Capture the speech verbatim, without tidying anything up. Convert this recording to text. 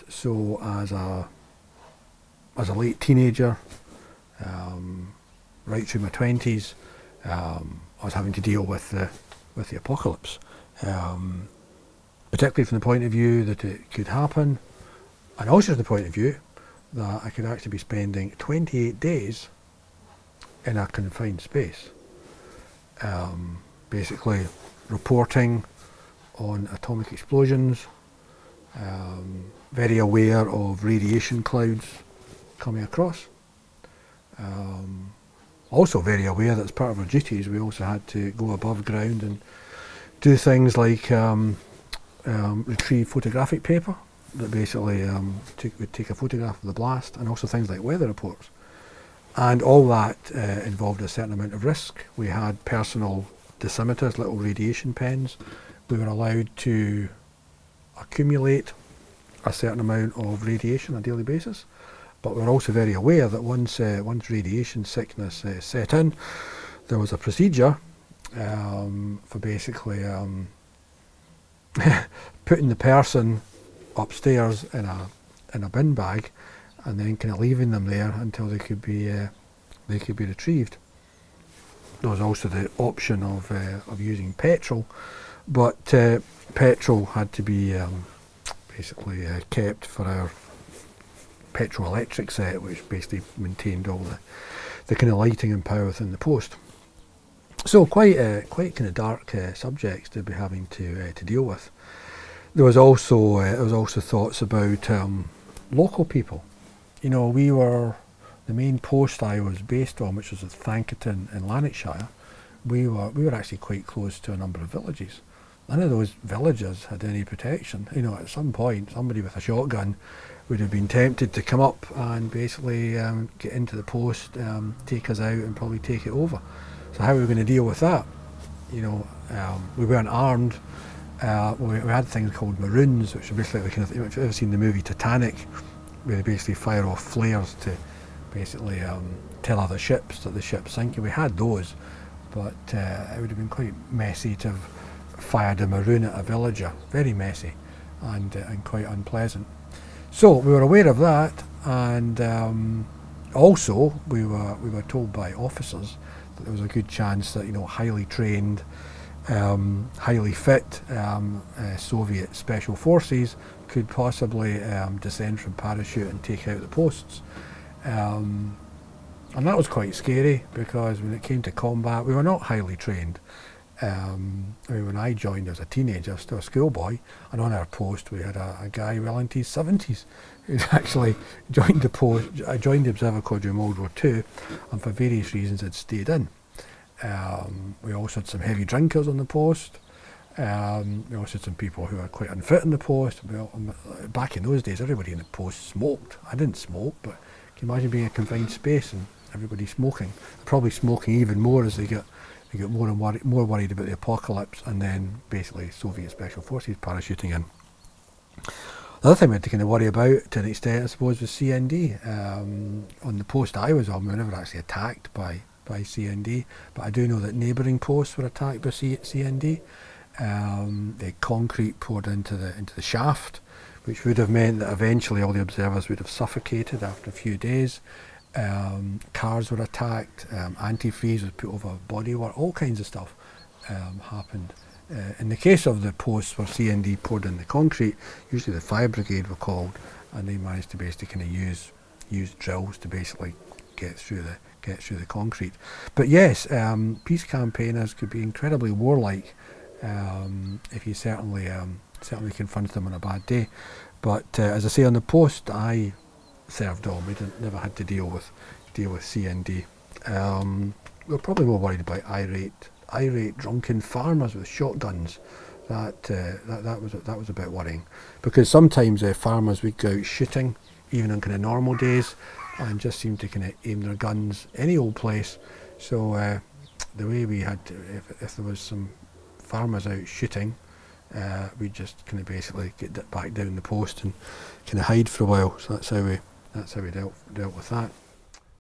so as a as a late teenager, um, right through my twenties, um, I was having to deal with the with the apocalypse, um, particularly from the point of view that it could happen, and also from the point of view that I could actually be spending twenty-eight days in a confined space, um, basically reporting on atomic explosions, um, very aware of radiation clouds coming across. Um, also very aware that as part of our duties we also had to go above ground and do things like um, um, retrieve photographic paper that basically um, took, would take a photograph of the blast, and also things like weather reports. And all that uh, involved a certain amount of risk. We had personal dosimeters, little radiation pens. We were allowed to accumulate a certain amount of radiation on a daily basis, but we were also very aware that once uh, once radiation sickness uh, set in, there was a procedure um, for basically um, putting the person upstairs in a in a bin bag, and then kind of leaving them there until they could be uh, they could be retrieved. There was also the option of uh, of using petrol, but uh, petrol had to be um, basically uh, kept for our petrol electric set, which basically maintained all the the kind of lighting and power within the post. So quite uh, quite kind of dark uh, subjects to be having to uh, to deal with. There was also uh, there was also thoughts about um, local people. You know, we were the main post I was based on, which was at Thankerton in Lanarkshire. We were we were actually quite close to a number of villages. None of those villages had any protection. You know, at some point, somebody with a shotgun would have been tempted to come up and basically um, get into the post, um, take us out, and probably take it over. So how are we going to deal with that? You know, um, we weren't armed. Uh, we, we had things called maroons, which are basically the kind of, if you've ever seen the movie Titanic, where they basically fire off flares to basically um, tell other ships that the ship's sinking. We had those, but uh, it would have been quite messy to have fired a maroon at a villager. Very messy and, uh, and quite unpleasant. So we were aware of that, and um, also we were we were told by officers that there was a good chance that, you know, highly trained, um, highly fit um, uh, Soviet special forces could possibly um, descend from parachute and take out the posts. Um, and that was quite scary, because when it came to combat, we were not highly trained. Um, I mean, when I joined as a teenager, still a schoolboy, and on our post we had a, a guy well into his seventies who'd actually joined the post. I joined the Observer Corps during World War Two, and for various reasons had stayed in. Um, we also had some heavy drinkers on the post. Um, we also had some people who were quite unfit in the post. Well, back in those days, everybody in the post smoked. I didn't smoke, but can you imagine being in a confined space and everybody smoking? Probably smoking even more as they get they get more and worried, more worried about the apocalypse, and then basically Soviet special forces parachuting in. The other thing we had to kind of worry about, to an extent, I suppose, was C N D. Um, on the post I was on, we were never actually attacked by by C N D, but I do know that neighbouring posts were attacked by C N D. Um, the concrete poured into the into the shaft, which would have meant that eventually all the observers would have suffocated after a few days. Um, cars were attacked, um, antifreeze was put over bodywork, all kinds of stuff um, happened. Uh, in the case of the posts where C N D poured in the concrete, usually the fire brigade were called, and they managed to basically kind of use use drills to basically get through the get through the concrete. But yes, um, peace campaigners could be incredibly warlike um, if you certainly um, certainly confront them on a bad day. But uh, as I say, on the post I served on, we didn't never had to deal with deal with C N D. Um, we were probably more worried about irate irate drunken farmers with shotguns. That uh, that that was that was a bit worrying, because sometimes uh, farmers would go out shooting even on kind of normal days, and just seem to kind of aim their guns any old place. So uh, the way we had to, if, if there was some farmers out shooting, uh, we'd just kind of basically get back down the post and kind of hide for a while. So that's how we that's how we dealt dealt with that.